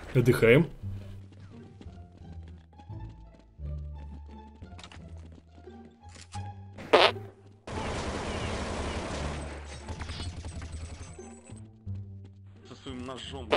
Отдыхаем. Со своим ножом.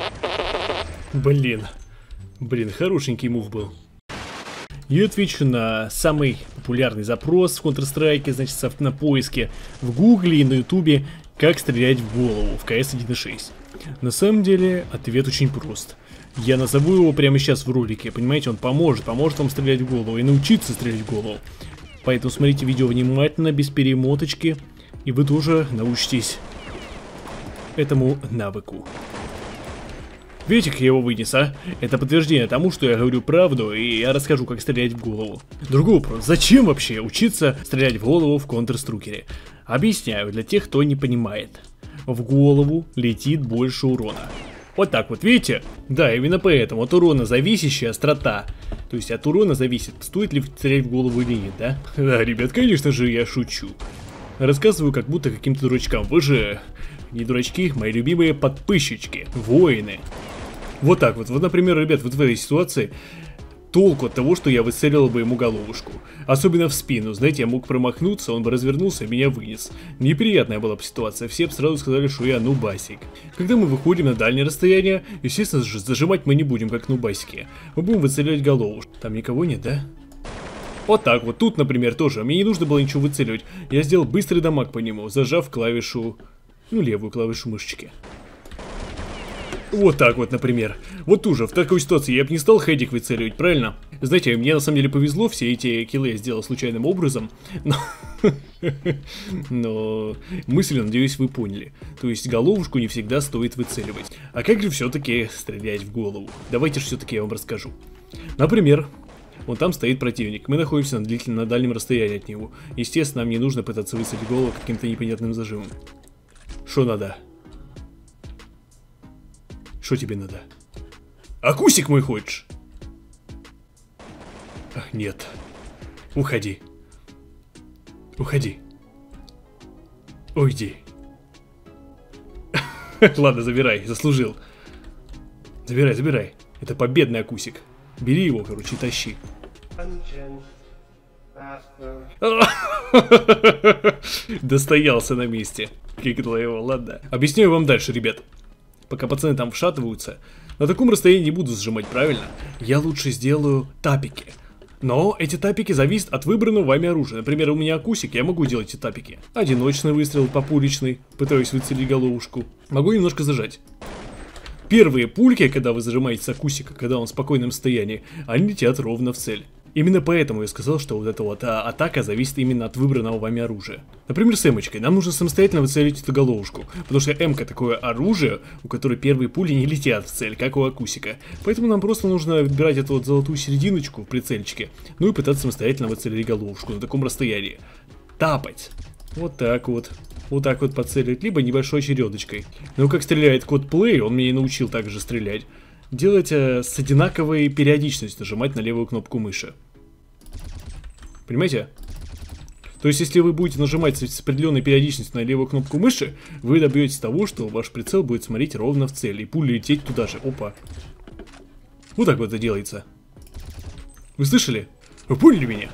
Блин, хорошенький мув был. Я отвечу на самый популярный запрос в Counter-Strike, значит, на поиске в Гугле и на Ютубе «Как стрелять в голову» в CS 1.6. На самом деле, ответ очень прост. Я назову его прямо сейчас в ролике, понимаете, он поможет вам стрелять в голову и научиться стрелять в голову. Поэтому смотрите видео внимательно, без перемоточки, и вы тоже научитесь этому навыку. Видите, как я его вынес, а? Это подтверждение тому, что я говорю правду, и я расскажу, как стрелять в голову. Другой вопрос. Зачем вообще учиться стрелять в голову в Counter-Strike? Объясняю для тех, кто не понимает. В голову летит больше урона. Вот так вот, видите? Да, именно поэтому. От урона зависящая острота. То есть от урона зависит, стоит ли стрелять в голову или нет, да? Да, ребят, конечно же, я шучу. Рассказываю как будто каким-то дурачкам. Вы же не дурачки, мои любимые подписчики, воины. Вот так вот. Вот, например, ребят, вот в этой ситуации толку от того, что я выцелил бы ему головушку. Особенно в спину. Знаете, я мог промахнуться, он бы развернулся и меня вынес. Неприятная была бы ситуация. Все бы сразу сказали, что я нубасик. Когда мы выходим на дальнее расстояние, естественно, зажимать мы не будем, как нубасики. Мы будем выцеливать головушку. Там никого нет, да? Вот так вот. Тут, например, тоже. Мне не нужно было ничего выцеливать. Я сделал быстрый дамаг по нему, зажав клавишу... Ну, левую клавишу мышечки. Вот так вот, например. Вот уже, в такой ситуации я бы не стал хедик выцеливать, правильно? Знаете, мне на самом деле повезло, все эти киллы я сделал случайным образом. Но мысль, надеюсь, вы поняли. То есть головушку не всегда стоит выцеливать. А как же все-таки стрелять в голову? Давайте же все-таки я вам расскажу. Например, вон там стоит противник. Мы находимся на дальнем расстоянии от него. Естественно, нам не нужно пытаться выцелить голову каким-то непонятным зажимом. Что надо? Что тебе надо? Акусик мой хочешь? Ах, нет. Уходи. Уходи. Уйди. Ладно, забирай, заслужил. Забирай. Это победный акусик. Бери его, короче, и тащи. Достоялся на месте. Крикнула его, ладно. Объясняю вам дальше, ребят. Пока пацаны там вшатываются. На таком расстоянии не буду сжимать, правильно? Я лучше сделаю тапики. Но эти тапики зависят от выбранного вами оружия. Например, у меня акусик, я могу делать эти тапики. Одиночный выстрел, популичный. Пытаюсь выцелить головушку. Могу немножко зажать. Первые пульки, когда вы зажимаете с акусика, когда он в спокойном состоянии, они летят ровно в цель. Именно поэтому я сказал, что вот эта вот атака зависит именно от выбранного вами оружия. Например, с эмочкой. Нам нужно самостоятельно выцелить эту головушку. Потому что эмка такое оружие, у которой первые пули не летят в цель, как у акусика. Поэтому нам просто нужно выбирать эту вот золотую серединочку в прицельчике. Ну и пытаться самостоятельно выцелить головушку на таком расстоянии. Тапать. Вот так вот. Вот так вот поцеливать. Либо небольшой чередочкой. Ну как стреляет код Play, он меня и научил также стрелять. Делать с одинаковой периодичностью, нажимать на левую кнопку мыши. Понимаете? То есть, если вы будете нажимать с определенной периодичностью на левую кнопку мыши, вы добьетесь того, что ваш прицел будет смотреть ровно в цель, и пуля лететь туда же. Опа. Вот так вот это делается. Вы слышали? Вы поняли меня?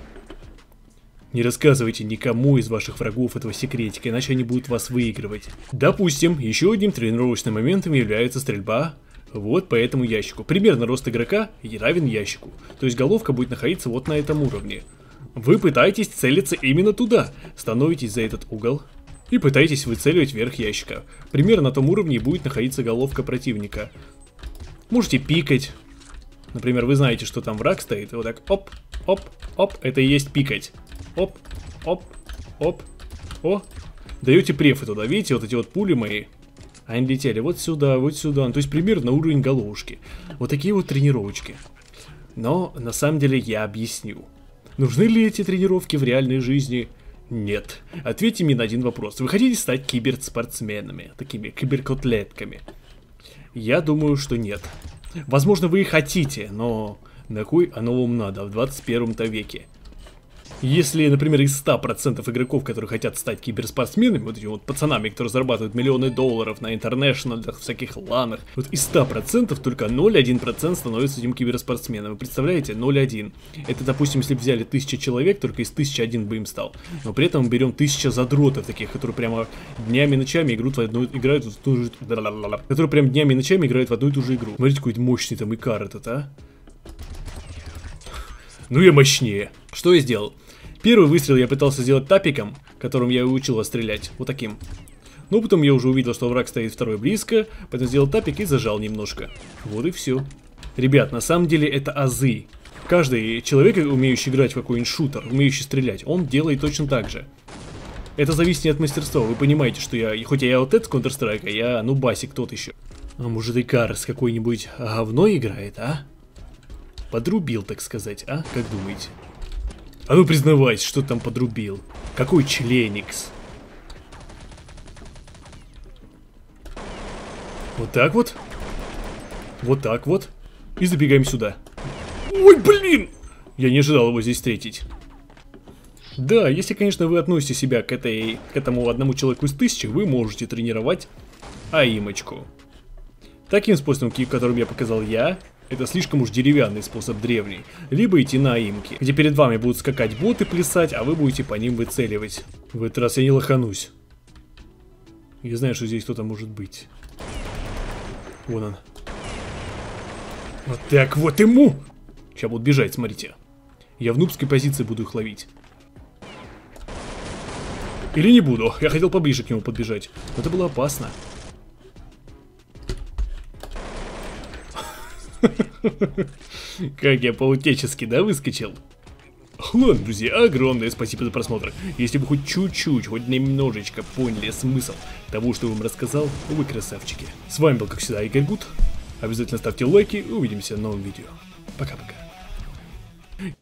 Не рассказывайте никому из ваших врагов этого секретика, иначе они будут вас выигрывать. Допустим, еще одним тренировочным моментом является стрельба вот по этому ящику. Примерно рост игрока равен ящику. То есть головка будет находиться вот на этом уровне. Вы пытаетесь целиться именно туда. Становитесь за этот угол и пытаетесь выцеливать верх ящика. Примерно на том уровне будет находиться головка противника. Можете пикать. Например, вы знаете, что там враг стоит. И вот так оп, оп, оп. Это и есть пикать. Оп, оп, оп. О. Даете префы туда. Видите, вот эти вот пули мои. Они летели вот сюда, вот сюда. То есть примерно на уровень головушки. Вот такие вот тренировочки. Но на самом деле я объясню. Нужны ли эти тренировки в реальной жизни? Нет. Ответьте мне на один вопрос. Вы хотите стать киберспортсменами? Такими киберкотлетками? Я думаю, что нет. Возможно, вы и хотите, но на кой оно вам надо в 21 веке? Если, например, из 100% игроков, которые хотят стать киберспортсменами, вот этими вот пацанами, которые зарабатывают миллионы долларов на интернешнлах, всяких ланах, вот из 100% только 0,1% становится этим киберспортсменом. Вы представляете? 0,1. Это, допустим, если бы взяли 1000 человек, только из 1001 бы им стал. Но при этом мы берем 1000 задротов таких, которые прямо днями и ночами играют в одну которые прям днями и ночами играют в одну и ту же игру. Смотрите, какой мощный там Икар этот, а? Ну я мощнее. Что я сделал? Первый выстрел я пытался сделать тапиком, которым я и учил вас стрелять. Вот таким. Но потом я уже увидел, что враг стоит второй близко, поэтому сделал тапик и зажал немножко. Вот и все. Ребят, на самом деле это азы. Каждый человек, умеющий играть в какой-нибудь шутер, умеющий стрелять, он делает точно так же. Это зависит не от мастерства. Вы понимаете, что я, хоть я вот этот Counter-Strike, а я, ну, басик тот еще. А может Икар с какой-нибудь говно играет, а? Подрубил, так сказать, а? Как думаете? А ну признавайся, что ты там подрубил. Какой членикс? Вот так вот. Вот так вот. И забегаем сюда. Ой, блин! Я не ожидал его здесь встретить. Да, если, конечно, вы относите себя к этому одному человеку из 1000, вы можете тренировать аимочку. Таким способом, которым я показал я, это слишком уж деревянный способ древний. Либо идти на аимки, где перед вами будут скакать боты, плясать, а вы будете по ним выцеливать. В этот раз я не лоханусь. Я знаю, что здесь кто-то может быть. Вон он. Вот так вот ему! Сейчас будут бежать, смотрите. Я в нубской позиции буду их ловить. Или не буду. Я хотел поближе к нему подбежать. Но это было опасно. Как я по-утечески, да, выскочил? Ладно, друзья, огромное спасибо за просмотр. Если вы хоть чуть-чуть, хоть немножечко поняли смысл того, что я вам рассказал, вы красавчики. С вами был, как всегда, Игорь Гуд. Обязательно ставьте лайки и увидимся в новом видео. Пока-пока.